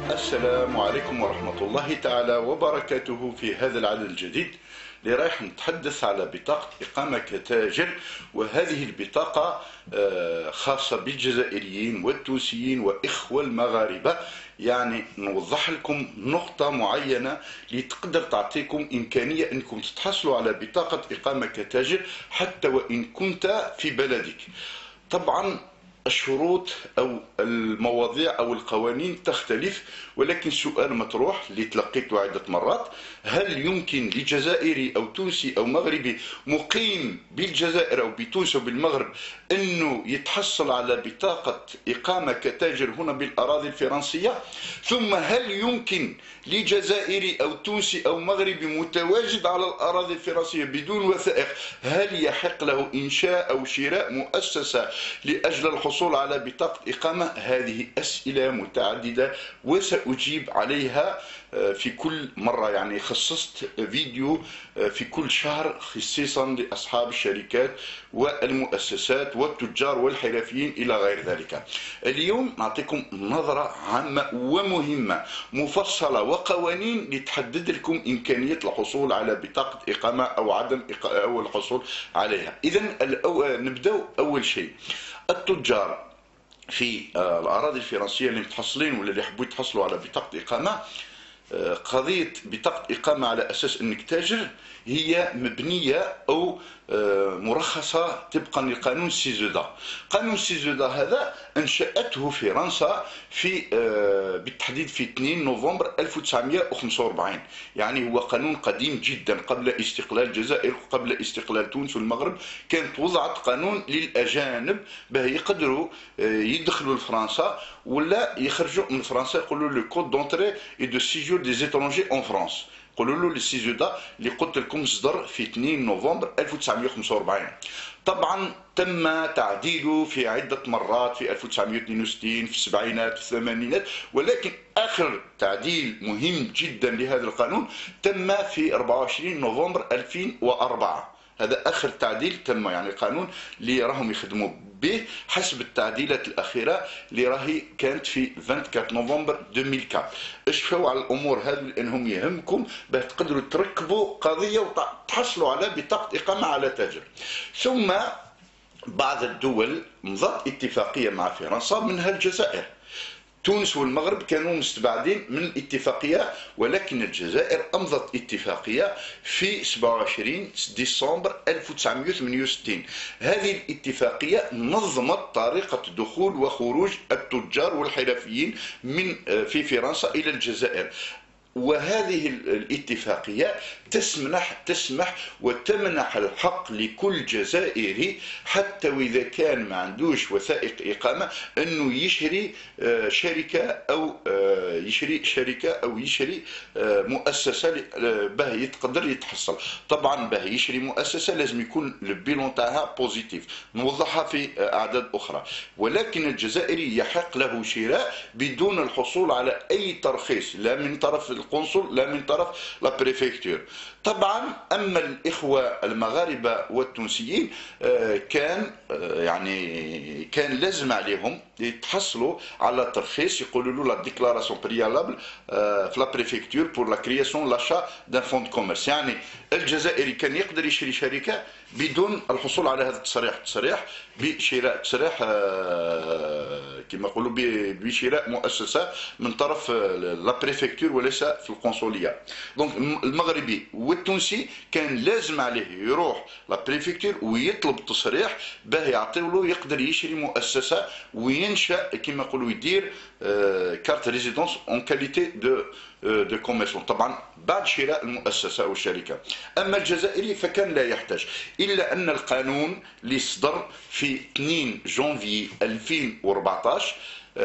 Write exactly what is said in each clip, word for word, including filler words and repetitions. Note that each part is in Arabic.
السلام عليكم ورحمة الله تعالى وبركاته. في هذا العدد الجديد اللي رايح نتحدث على بطاقة إقامة كتاجر، وهذه البطاقة خاصة بالجزائريين والتونسيين وإخوة المغاربة. يعني نوضح لكم نقطة معينة لتقدر تعطيكم إمكانية أنكم تتحصلوا على بطاقة إقامة كتاجر حتى وإن كنت في بلدك. طبعا الشروط أو المواضيع أو القوانين تختلف، ولكن سؤال مطروح اللي تلقيته عدة مرات: هل يمكن لجزائري أو تونسي أو مغربي مقيم بالجزائر أو بتونس أو بالمغرب أنه يتحصل على بطاقة إقامة كتاجر هنا بالأراضي الفرنسية؟ ثم هل يمكن لجزائري أو تونسي أو مغربي متواجد على الأراضي الفرنسية بدون وثائق، هل يحق له إنشاء أو شراء مؤسسة لأجل الحصول على بطاقة إقامة؟ هذه أسئلة متعددة وسأجيب عليها في كل مرة. يعني خصصت فيديو في كل شهر خصيصا لأصحاب الشركات والمؤسسات والتجار والحرفيين إلى غير ذلك. اليوم نعطيكم نظرة عامة ومهمة مفصلة وقوانين لتحدد لكم إمكانية الحصول على بطاقة إقامة أو عدم أو الحصول عليها. إذن نبدأ. أول شيء، التجار في الأراضي الفرنسية اللي متحصلين ولا اللي يحبوا يتحصلوا على بطاقة إقامة، قضية بطاقة إقامة على أساس أنك تاجر هي مبنية أو مرخصة طبقا لقانون سيزودا. قانون سيزودا هذا أنشأته فرنسا في بالتحديد في اثنين نوفمبر ألف وتسعمائة وخمسة وأربعين. يعني هو قانون قديم جدا، قبل استقلال الجزائر وقبل استقلال تونس والمغرب كانت وضعت قانون للأجانب باه يقدروا يدخلوا لفرنسا ولا يخرجوا من فرنسا. يقولوا لو كود دونتري اي دو سيجور دي زيترونجي اون فرانس، قولوا له السيزودا اللي قلت لكم صدر في اثنين نوفمبر ألف وتسعمائة وخمسة وأربعين. طبعا تم تعديله في عدة مرات في ألف وتسعمائة واثنين وستين، في السبعينات، في الثمانينات، ولكن آخر تعديل مهم جدا لهذا القانون تم في أربعة وعشرين نوفمبر ألفين وأربعة. هذا آخر تعديل تم، يعني قانون اللي راهم يخدموا به حسب التعديلات الأخيرة اللي راهي كانت في أربعة وعشرين نوفمبر ألفين وأربعة. اشفوا على الأمور هذه لأنهم يهمكم باه تقدروا تركبوا قضية وتحصلوا على بطاقة إقامة على تاجر. ثم بعض الدول مضت اتفاقية مع فرنسا منها الجزائر. تونس والمغرب كانوا مستبعدين من الاتفاقية، ولكن الجزائر أمضت اتفاقية في سبعة وعشرين ديسمبر ألف وتسعمائة وثمانية وستين. هذه الاتفاقية نظمت طريقة دخول وخروج التجار والحرفيين من في فرنسا إلى الجزائر. وهذه الاتفاقية تسمح تسمح وتمنح الحق لكل جزائري حتى وإذا كان ما عندوش وثائق إقامة أنه يشري شركة أو يشري شركة أو يشري مؤسسة باه يتقدر يتحصل. طبعا باه يشري مؤسسة لازم يكون البيلون تاعها بوزيتيف، نوضحها في أعداد أخرى. ولكن الجزائري يحق له شراء بدون الحصول على أي ترخيص، لا من طرف القنصل لا من طرف لا بريفكتور. طبعا اما الاخوه المغاربه والتونسيين كان يعني كان لازم عليهم يتحصلوا على ترخيص، يقولوا له لا ديكلاراسيون بريالابل في لا بريفكتور بور لا كرياسيون لاشا دان فون دو كوميرس. يعني الجزائري كان يقدر يشري شركه بدون الحصول على هذا التصريح، تصريح بشراء تصريح كما يقولوا بشراء مؤسسه من طرف لا بريفكتور وليس في القنصليه. دونك المغربي والتونسي كان لازم عليه يروح لا بريفكتور ويطلب تصريح باه يعطيو له يقدر يشري مؤسسه وينشا كما يقولوا يدير كارت ريزيدونس اون كاليتي دو دو كوميرسون، طبعا بعد شراء المؤسسه او الشركه. اما الجزائري فكان لا يحتاج، الا ان القانون اللي صدر في اثنين جونفي ألفين وأربعطاش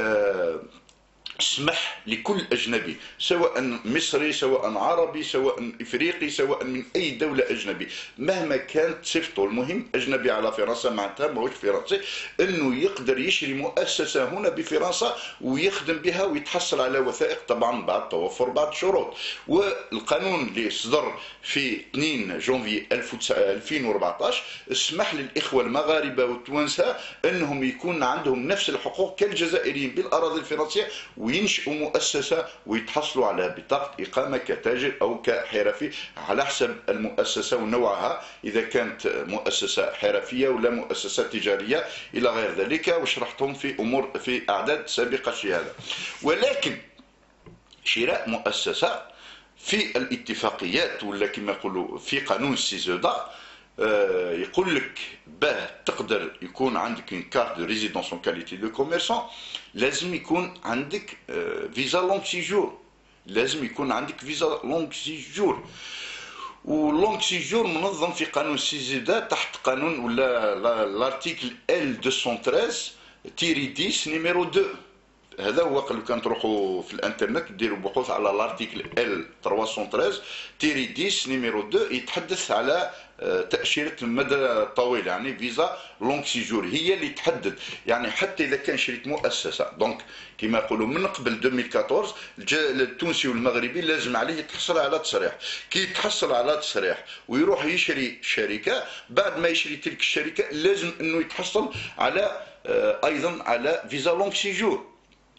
اسمح لكل أجنبي سواء مصري سواء عربي سواء إفريقي سواء من أي دولة أجنبي مهما كانت صفته، المهم أجنبي على فرنسا معناتها ماهوش فرنسي، أنه يقدر يشري مؤسسة هنا بفرنسا ويخدم بها ويتحصل على وثائق، طبعا بعد توفر بعض الشروط. والقانون اللي صدر في اثنين جونفي ألفين وأربعطاش اسمح للإخوة المغاربة والتوانسة أنهم يكون عندهم نفس الحقوق كالجزائريين بالأراضي الفرنسية وينشئوا مؤسسة ويتحصلوا على بطاقة إقامة كتاجر أو كحرفي على حسب المؤسسة ونوعها، إذا كانت مؤسسة حرفية ولا مؤسسة تجارية إلى غير ذلك، وشرحتهم في أمور في أعداد سابقة هذا. ولكن شراء مؤسسة في الاتفاقيات ولا كما يقولوا في قانون السيزودا يقول لك باه تقدر يكون عندك une carte de résidence en qualité de commerçant لازم يكون عندك فيزا لونغ سيجور، لازم يكون عندك فيزا لونغ سيجور. ولونغ سيجور منظم في قانون السيزودا تحت قانون ولا لارتيكل إل مئتين وثلاثة عشر عشرة نيميرو اثنين. هذا هو لو كان تروحوا في الانترنت ديروا بحوث على لارتيكل إل ثلاثمئة وثلاثة عشر عشرة نيميرو اثنين يتحدث على تأشيرة المدى الطويل، يعني فيزا لونغ سيجور هي اللي تحدد. يعني حتى إذا كان شريك مؤسسة دونك كما يقولوا من قبل ألفين وأربعطاش التونسي والمغربي لازم عليه يتحصل على تصريح. كي يتحصل على تصريح ويروح يشري شركة، بعد ما يشري تلك الشركة لازم أنه يتحصل على أيضا على فيزا لونغ سيجور.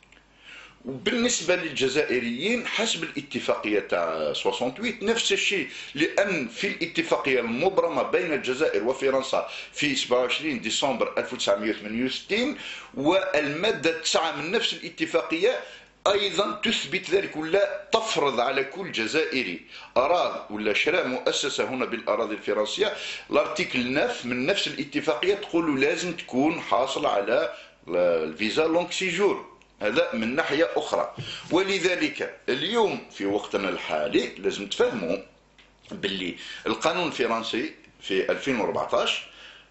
وبالنسبة للجزائريين حسب الاتفاقية تاع ثمانية وستين نفس الشيء، لأن في الاتفاقية المبرمة بين الجزائر وفرنسا في سبعة وعشرين ديسمبر ألف وتسعمئة وثمانية وستين والمادة تسعة من نفس الاتفاقية أيضا تثبت ذلك ولا تفرض على كل جزائري أراد ولا شراء مؤسسة هنا بالأراضي الفرنسية، الارتيكل تسعة من نفس الاتفاقية تقول لازم تكون حاصل على الفيزا لونغ سيجور. هذا من ناحية أخرى. ولذلك اليوم في وقتنا الحالي لازم تفهموا باللي القانون الفرنسي في ألفين وأربعطاش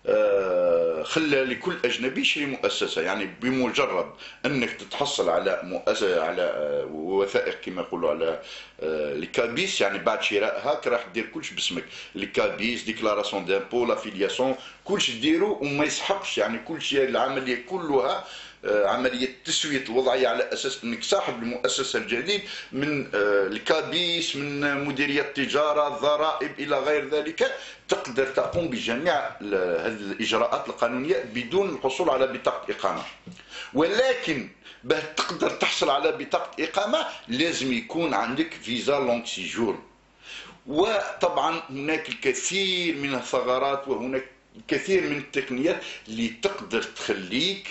خلى لكل أجنبي يشري مؤسسة، يعني بمجرد أنك تتحصل على مؤسسة على وثائق كما يقولوا على الكابيس، يعني بعد شرائها راح دير كلش باسمك، الكابيس ديكلاراسيون دامبو لافيلياسيون كلش ديرو وما يسحقش، يعني كل شيء العملية كلها عملية تسوية الوضعية على أساس أنك صاحب المؤسسة الجديد من الكابيس من مديرية التجارة الضرائب إلى غير ذلك، تقدر تقوم بجميع هذه الإجراءات القانونية بدون الحصول على بطاقة إقامة. ولكن باه تقدر تحصل على بطاقة إقامة لازم يكون عندك فيزا لونغ سيجور. وطبعا هناك الكثير من الثغرات وهناك الكثير من التقنيات اللي تقدر تخليك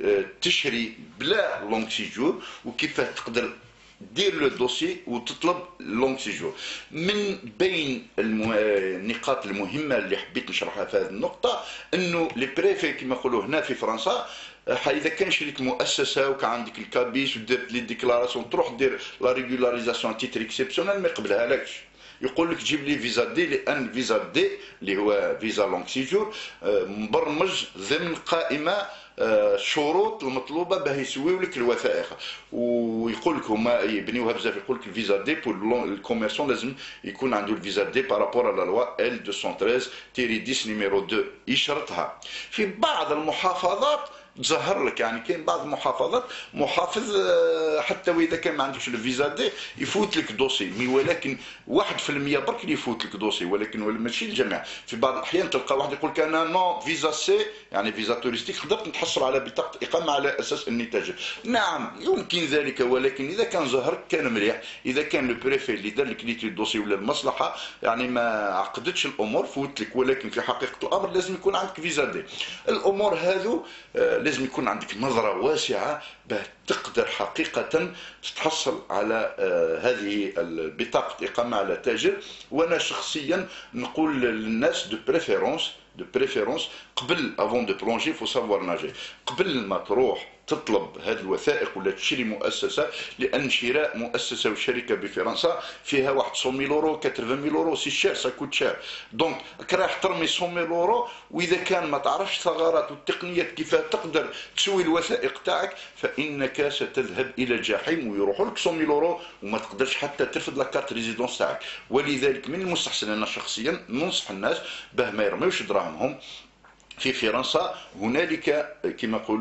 تشري بلا لونغ سيجور، وكيف تقدر دير لو دوسي وتطلب لونغ سيجور. من بين النقاط المهمه اللي حبيت نشرحها في هذه النقطه انه لي بريفي كما يقولوا هنا في فرنسا، اذا كان شريك مؤسسه وكان عندك الكابيس ودرت لي ديكلاراسيون تروح دير لا ريغولاريزاسيون تيتر اكسبسيونيل ما يقبلها لكش، يقول لك جيب لي فيزا دي، لان فيزا دي اللي هو فيزا لونغ سيجور مبرمج ضمن قائمه الشروط المطلوبه باه يسويو لك الوثائق، ويقول لك هما يبنيوها بزاف، يقول لك الفيزا دي بور الكوميرسون لازم يكون عنده الفيزا دي بارابور على لوا إل مئتين وثلاثة عشر نيميرو اثنين يشرطها. في بعض المحافظات تظهر لك، يعني كاين بعض المحافظات محافظ حتى واذا كان ما عندكش الفيزا دي يفوت لك دوسي، مي ولكن واحد في المية برك اللي يفوت لك دوسي، ولكن ماشي الجميع. في بعض الاحيان تلقى واحد يقول لك انا نو فيزا سي يعني فيزا توريستيك قدرت نتحصل على بطاقه اقامه على اساس اني تاجر. نعم يمكن ذلك، ولكن اذا كان ظهر كان مليح، اذا كان لو بريفي اللي دار لك ليتي الدوسي ولا المصلحه يعني ما عقدتش الامور فوت لك، ولكن في حقيقه الامر لازم يكون عندك فيزا دي. الامور هذو لازم يكون عندك نظرة واسعة باه تقدر حقيقة تتحصل على هذه البطاقة إقامة على تاجر. وأنا شخصيا نقول للناس دو بريفيرونس دو بريفيرونس قبل افون دو بلونجي فو سافوار ناجي، قبل ما تروح تطلب هذه الوثائق ولا تشري مؤسسه، لان شراء مؤسسه وشركه بفرنسا فيها واحد مئة يورو ثمانين يورو سي شير سا كوت شير، دونك راح ترمي مئة يورو، واذا كان ما تعرفش ثغرات والتقنيات كيف تقدر تسوي الوثائق تاعك فانك ستذهب الى الجحيم ويروحوا لك مئة يورو وما تقدرش حتى ترفد لاكارت ريزيدونس تاعك. ولذلك من المستحسن انا شخصيا ننصح الناس باه ما يرميوش دراهمهم في فرنسا. هنالك كما يقولوا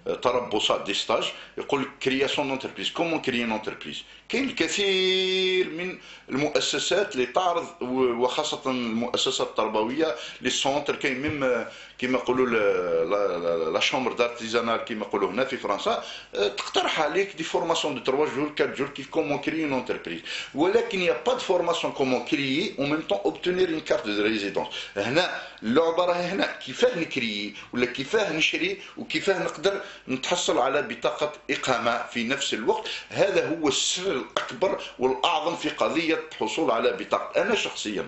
تربصات دي ستاج، يقول لك كرياسيون دونتربريز. كومون كريي اونتربريز؟ كاين الكثير من المؤسسات اللي تعرض، وخاصه المؤسسات التربويه لي سونتر، كاين ميم كيما يقولوا لا شومبر دارتيزانال كيما يقولوا هنا في فرنسا، تقترح عليك دي فورماسيون دو تروا جور كات جور كيف كومون كريي اون اونتربريز، ولكن يا با دو فورماسيون كومون كريي او ميم طون اوبتونير اون كارت دو ريزيدونس. هنا اللعبه راهي هنا، كيفاه نكريي ولا كيفاه نشري وكيفاه نقدر نتحصل على بطاقه اقامه في نفس الوقت. هذا هو السر الاكبر والاعظم في قضيه الحصول على بطاقه. انا شخصيا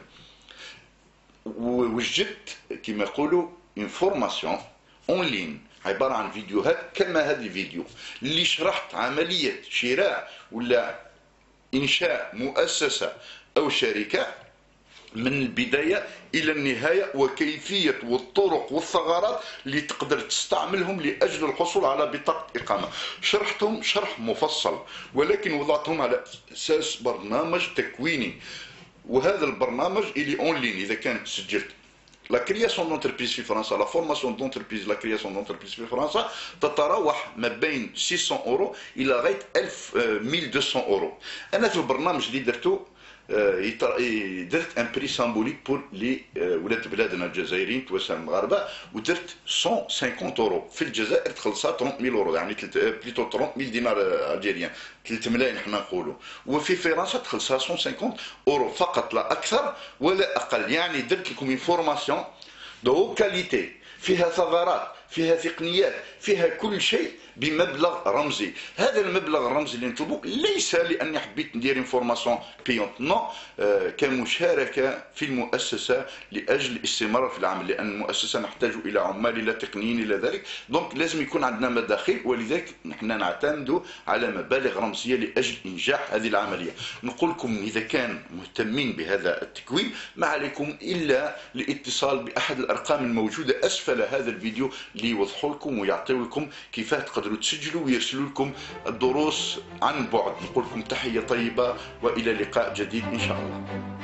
وجدت كما يقولوا اون فورماسيون اون لين عباره عن فيديوهات كما هذا الفيديو اللي شرحت عمليه شراء ولا انشاء مؤسسه او شركه من البدايه الى النهايه، وكيفيه والطرق والثغرات اللي تقدر تستعملهم لاجل الحصول على بطاقه اقامه. شرحتهم شرح مفصل، ولكن وضعتهم على اساس برنامج تكويني، وهذا البرنامج اللي اون لين اذا كانت سجلت. لا كرياسيون دونتربريز في فرنسا، لا فورماسيون دونتربريز لا كرياسيون دونتربريز في فرنسا تتراوح ما بين ستمائة اورو الى غايه ألف ألف ومئتين اورو. انا في البرنامج اللي درته درت ان بري سامبوليك بور لي ولاد بلادنا الجزائريين توسع المغاربه، ودرت مئة وخمسين اورو. في الجزائر تخلصها ثلاثمائة ألف اورو، يعني بليتو ثلاثمائة ألف دينار الجيريان، ثلاثة ملايين حنا نقولوا. وفي فرنسا تخلصها مئة وخمسين اورو فقط لا اكثر ولا اقل. يعني درت لكم انفورماسيون دو كاليتي، فيها ثغرات، فيها تقنيات، فيها كل شيء بمبلغ رمزي. هذا المبلغ الرمزي اللي نطلبه ليس لاني حبيت ندير انفورماسيون بيونت، نو، آه كمشاركه في المؤسسه لاجل الاستمرار في العمل، لان المؤسسه نحتاج الى عمال الى تقنيين الى ذلك، دونك لازم يكون عندنا مداخيل، ولذلك نحن نعتمد على مبالغ رمزيه لاجل انجاح هذه العمليه. نقول لكم اذا كان مهتمين بهذا التكوين ما عليكم الا الاتصال باحد الارقام الموجوده اسفل هذا الفيديو ليوضحوا لكم ويعطيوا لكم كيفاه تقدروا تسجلوا ويرسلوا لكم الدروس عن بعد. نقول لكم تحيه طيبه والى لقاء جديد ان شاء الله.